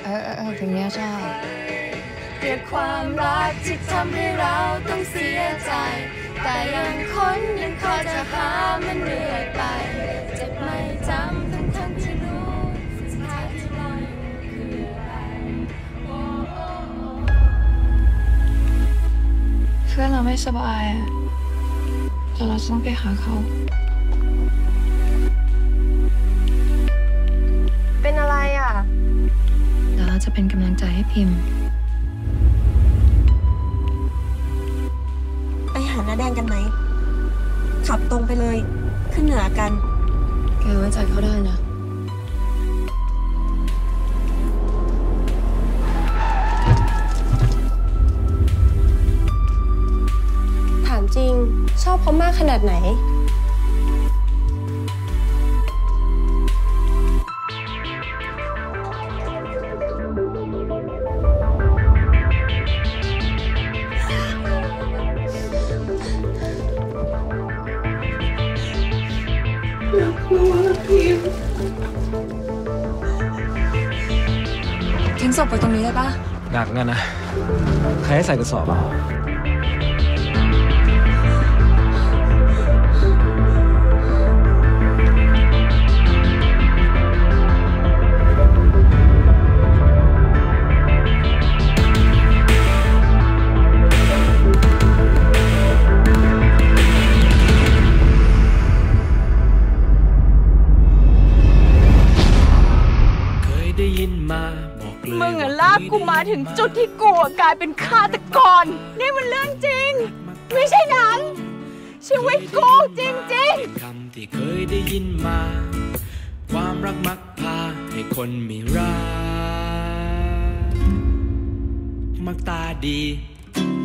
ถึงเนี้ยชอบเกลียดความรักที่ทำให้เราต้องเสียใจแต่ยังคอยจะหามันเรื่อยไปเจ็บไม่จำทั้งที่รู้สุดท้ายที่รออยู่คืออะไรเพื่อนเราไม่สบายอะแต่เราต้องไปหาเขาเป็นอะไรอ่ะเดี๋ยวเราจะเป็นกำลังใจให้พิมพ์ไปหาน้าแดงกันไหมขับตรงไปเลยขึ้นเหนือกันแกไว้ใจเขาได้นะถามจริงชอบเขามากขนาดไหนทิ้งศพไปตรงนี้ได้ปะหนักงั้นนะใครให้ใส่กระสอบอ่ะมึงอะลากกูมาถึงจุดที่กูกลายเป็นฆาตกรนี่มันเรื่องจริงไม่ใช่หนังชีวิตกูจริงๆคำที่เคยได้ยินมาความรักมักพาให้คนไม่รักมักตาดี